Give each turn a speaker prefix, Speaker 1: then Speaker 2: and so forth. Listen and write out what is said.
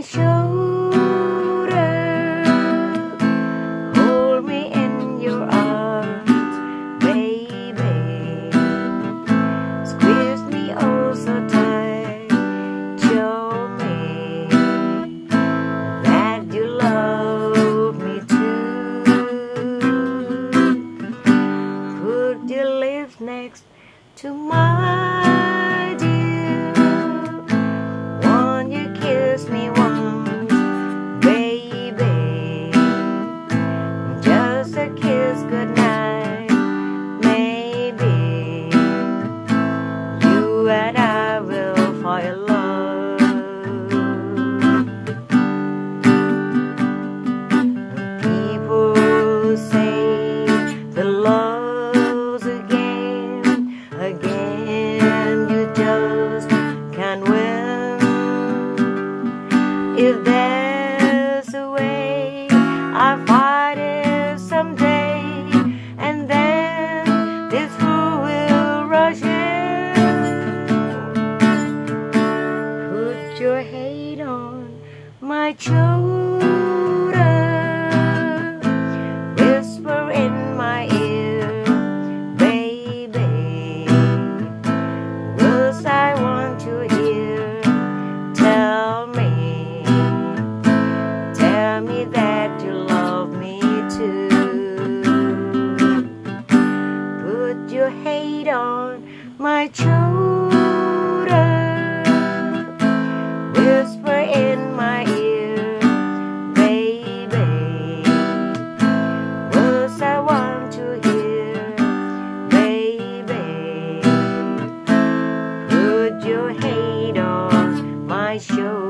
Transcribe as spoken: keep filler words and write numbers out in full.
Speaker 1: shoulder, hold me in your arms, baby, squeeze me oh so tight, show me that you love me too. Put your lips next to my dear, won't you kiss me once, baby, just a kiss goodnight, maybe you and I will fall in love. People say the love's a game, a game you just can't win. If there's a way, I'll fight it someday, and then this fool will rush in. Put your head on my shoulder, whisper in my ear, baby, words I want to hear. Tell me, tell me that you love me too. Put your head on my shoulder, whisper in my ear, baby, words I want to hear, baby, put your head on my shoulder.